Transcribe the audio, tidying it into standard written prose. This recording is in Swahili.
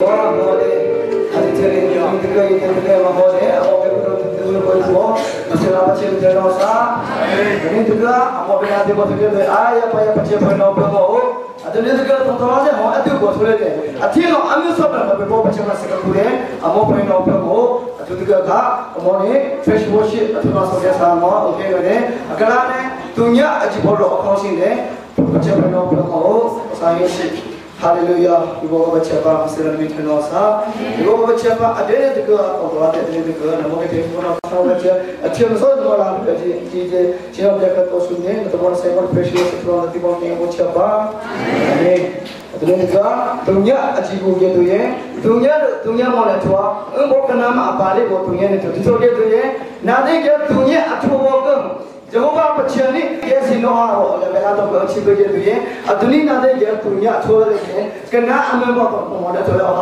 fresh worship atau masuk sama okey ni akalane dunia aji bolo crossing ni baca penuh penuh saya haleluya ibu baca apa mestilah minta dosa ibu baca apa ada ni juga orang ada ni juga nama kita pun apa baca acim so dua jadi siapa jaga tu sunyi atau orang saya fresh worship tu nanti mau ni baca apa ni dunia dunia aji bukan tu ye dunia mana tua engkau nama apa le buat dunia ni tu dia tu ye nanti dia dunia atau bukan Jehovah percaya dia sinoa oleh mereka tu bercakap dia tu ye dunia nanti dia dunia tua le kena ambil apa pun ada tu lah